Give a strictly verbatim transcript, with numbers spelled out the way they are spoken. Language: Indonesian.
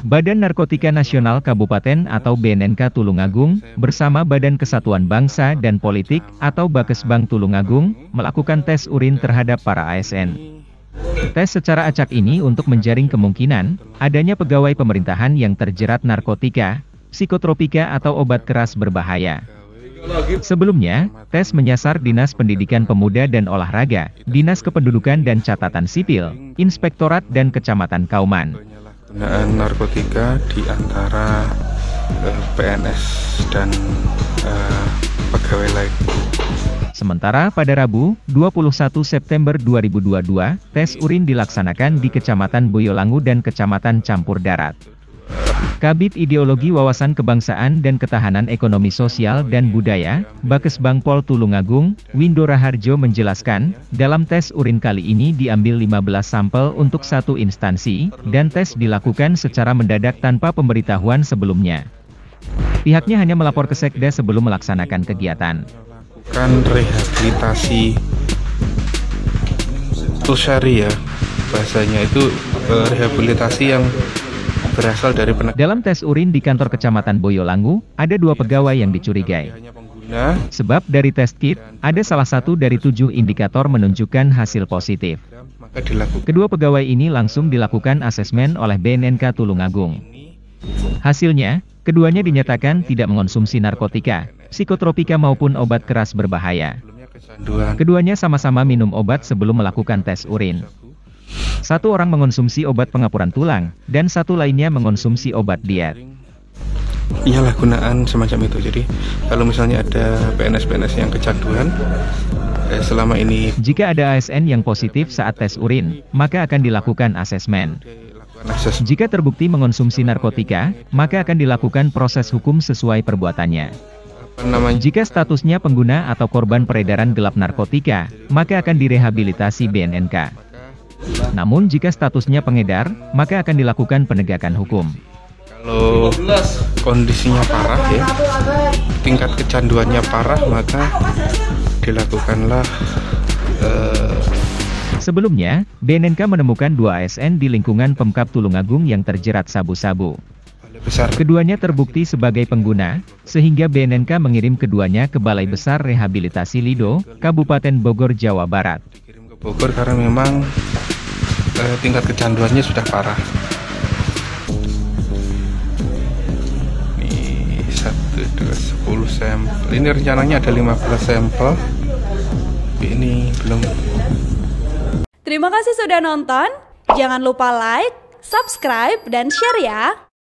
Badan Narkotika Nasional Kabupaten atau B N N K Tulungagung, bersama Badan Kesatuan Bangsa dan Politik atau Bakesbang Tulungagung, melakukan tes urin terhadap para A S N. Tes secara acak ini untuk menjaring kemungkinan adanya pegawai pemerintahan yang terjerat narkotika, psikotropika atau obat keras berbahaya. Sebelumnya, tes menyasar Dinas Pendidikan Pemuda dan Olahraga, Dinas Kependudukan dan Catatan Sipil, Inspektorat dan Kecamatan Kauman. Penggunaan narkotika di antara uh, P N S dan uh, pegawai lain. Sementara pada Rabu, dua puluh satu September dua ribu dua puluh dua, tes urin dilaksanakan di Kecamatan Boyolangu dan Kecamatan Campur Darat. Kabid Ideologi Wawasan Kebangsaan dan Ketahanan Ekonomi Sosial dan Budaya, Bakesbang Pol Tulungagung, Windo Raharjo menjelaskan, dalam tes urin kali ini diambil lima belas sampel untuk satu instansi, dan tes dilakukan secara mendadak tanpa pemberitahuan sebelumnya. Pihaknya hanya melapor ke Sekda sebelum melaksanakan kegiatan. Kan rehabilitasi Tusari ya, bahasanya itu eh, rehabilitasi yang berasal dari penegak. Dalam tes urin di kantor Kecamatan Boyolangu, ada dua pegawai yang dicurigai. Sebab dari tes kit, ada salah satu dari tujuh indikator menunjukkan hasil positif. Kedua pegawai ini langsung dilakukan asesmen oleh B N N K Tulungagung. Hasilnya, keduanya dinyatakan tidak mengonsumsi narkotika, psikotropika maupun obat keras berbahaya. Keduanya sama-sama minum obat sebelum melakukan tes urin. Satu orang mengonsumsi obat pengapuran tulang, dan satu lainnya mengonsumsi obat diet. Iyalah gunaan semacam itu. Jadi, kalau misalnya ada P N S-P N S yang kecanduan, eh, selama ini... Jika ada A S N yang positif saat tes urin, maka akan dilakukan asesmen. Jika terbukti mengonsumsi narkotika, maka akan dilakukan proses hukum sesuai perbuatannya. Jika statusnya pengguna atau korban peredaran gelap narkotika, maka akan direhabilitasi B N N K. Namun jika statusnya pengedar, maka akan dilakukan penegakan hukum. Kalau kondisinya parah ya, tingkat kecanduannya parah, maka dilakukanlah uh... Sebelumnya, B N N K menemukan dua A S N di lingkungan Pemkab Tulungagung yang terjerat sabu-sabu. Keduanya terbukti sebagai pengguna, sehingga B N N K mengirim keduanya ke Balai Besar Rehabilitasi Lido, Kabupaten Bogor, Jawa Barat. Dikirim ke Bogor karena memang eh, tingkat kecanduannya sudah parah. Ini satu, dua, sepuluh sampel. Ini rencananya ada lima belas sampel. Tapi ini belum. Terima kasih sudah nonton. Jangan lupa like, subscribe, dan share ya.